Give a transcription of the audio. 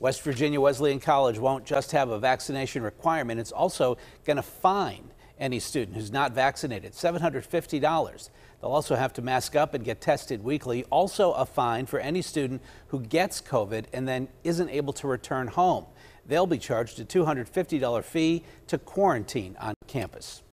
West Virginia Wesleyan College won't just have a vaccination requirement, it's also going to fine any student who's not vaccinated, $750. They'll also have to mask up and get tested weekly. Also a fine for any student who gets COVID and then isn't able to return home. They'll be charged a $250 fee to quarantine on campus.